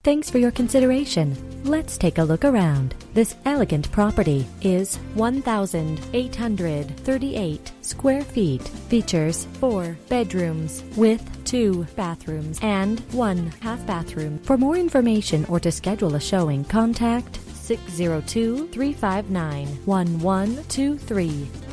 Thanks for your consideration. Let's take a look around. This elegant property is 1,838 square feet. Features 4 bedrooms with 2 bathrooms and 1 half bathroom. For more information or to schedule a showing, contact 602-359-1123.